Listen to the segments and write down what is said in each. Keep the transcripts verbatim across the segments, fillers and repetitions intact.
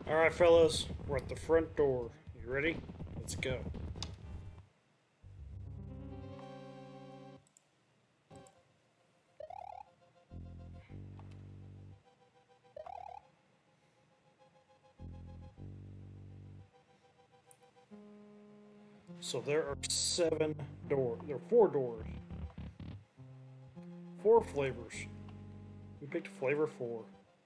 Alright, fellas, we're at the front door. You ready? Let's go. So there are seven doors. There are four doors. Four flavors. We picked flavor four.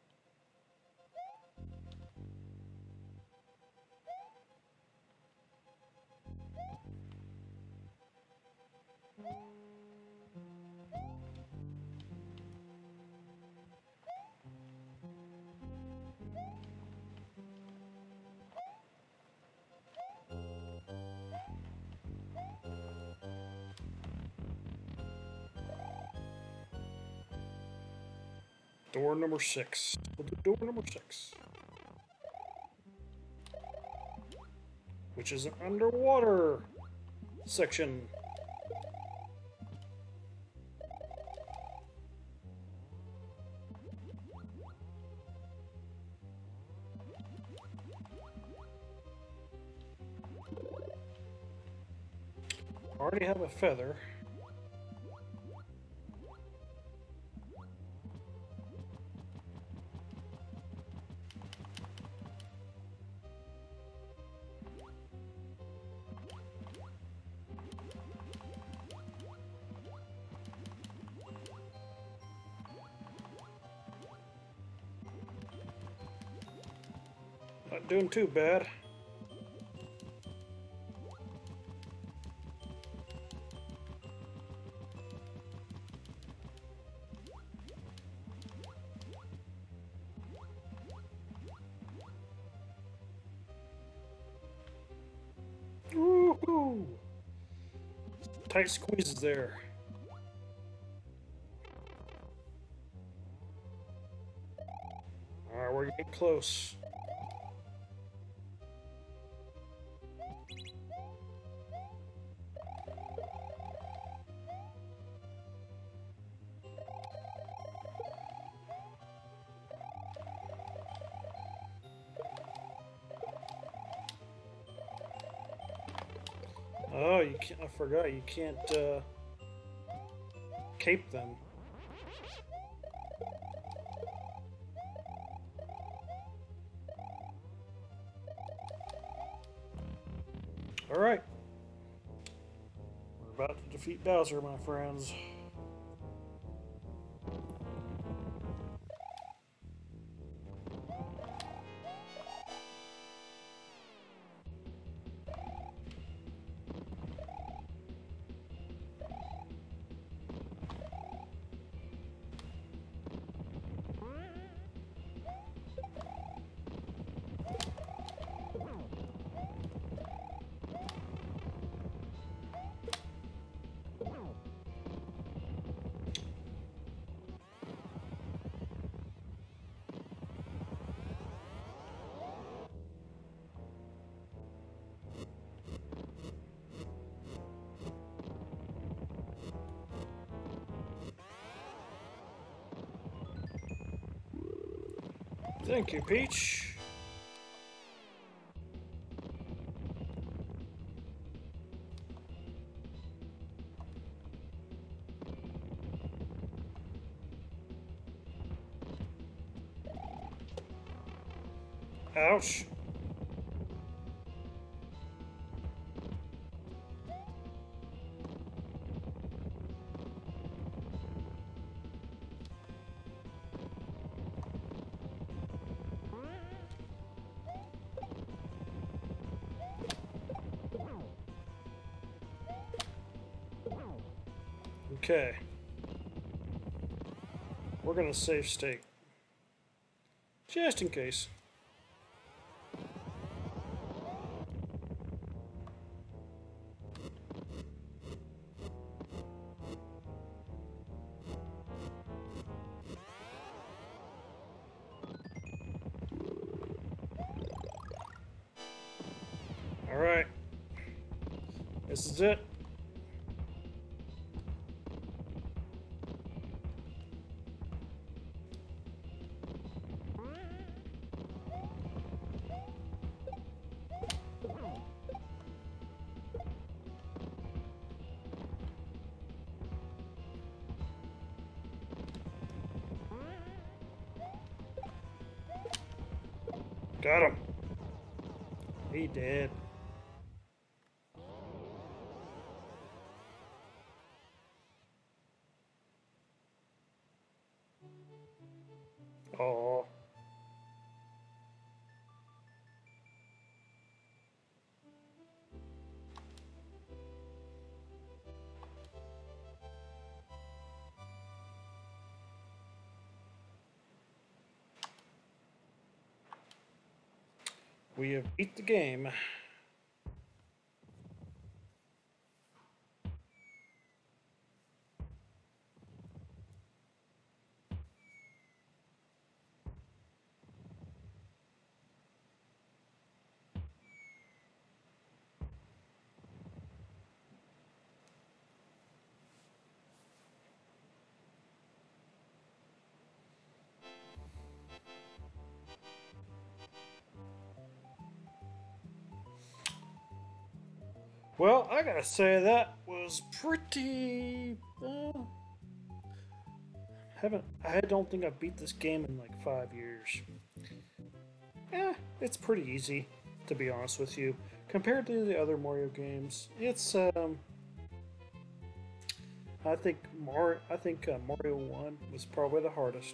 Door number six. We'll do door number six. Which is an underwater section. I already have a feather. Not doing too bad. Woohoo! Tight squeezes there. Alright, we're getting close. Oh, you can't, I forgot, you can't uh, cape them. Alright. We're about to defeat Bowser, my friends. Thank you, Peach. Ouch. Okay. We're gonna save state. Just in case. Alright. This is it. Got him. He did. Oh. We have beat the game. Well, I gotta say that was pretty. Uh, haven't I don't think I've beat this game in like five years. Eh, it's pretty easy, to be honest with you, compared to the other Mario games. It's um, I think Mar I think uh, Mario One was probably the hardest.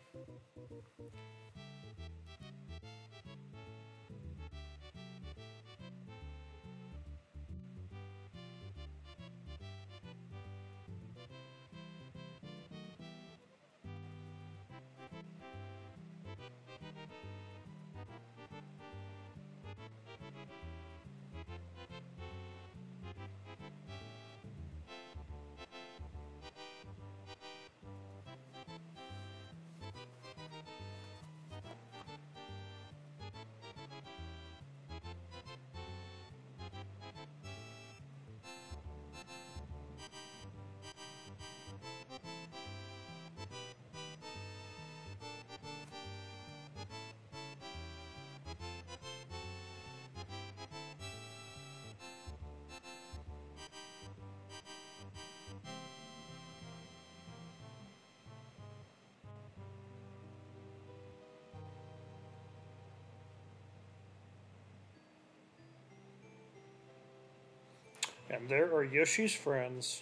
And there are Yoshi's friends.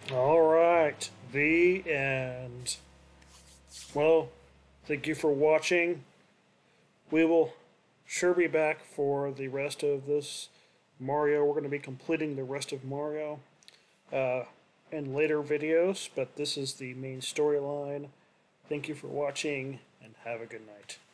Alright, the end. Well, thank you for watching. We will sure be back for the rest of this Mario. We're going to be completing the rest of Mario uh, in later videos, but this is the main storyline. Thank you for watching, and have a good night.